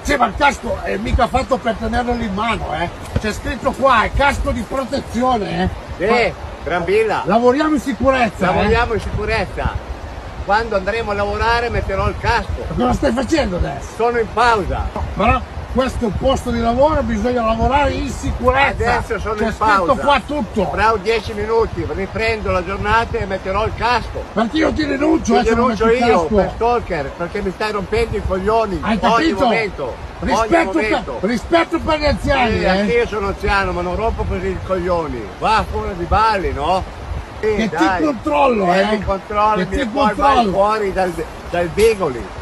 Sì, ma il casco è mica fatto per tenerlo in mano, C'è scritto qua, è casco di protezione, Sì, tranquilla. Lavoriamo in sicurezza, Lavoriamo in sicurezza. Quando andremo a lavorare metterò il casco. Ma cosa stai facendo adesso? Sono in pausa. Però questo è un posto di lavoro, bisogna lavorare in sicurezza. Adesso sono C'è in scritto pausa. qua tutto. Fra 10 minuti riprendo la giornata e metterò il casco. Perché io ti rinuncio, Ti se non denuncio metti il io casco. per stalker, perché mi stai rompendo i coglioni Hai ogni capito? momento. Ogni momento. Rispetto per gli anziani, Anche io sono anziano, ma non rompo così i coglioni. Va fuori di balli, no? Che ti controllo, mi controlli, Che mi ti poi vai controllo. fuori dal bigoli.